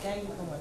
Thank you so much.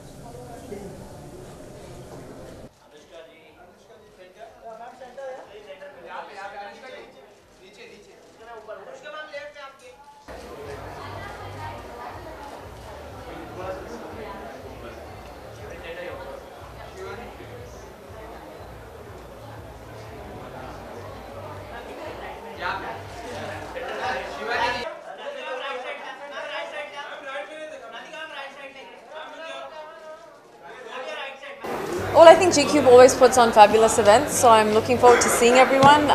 Well, I think GCube always puts on fabulous events, so I'm looking forward to seeing everyone.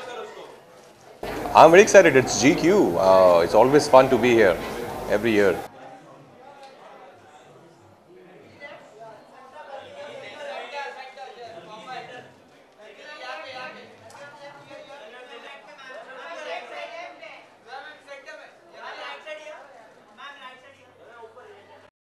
I'm very excited. It's GQ. It's always fun to be here every year.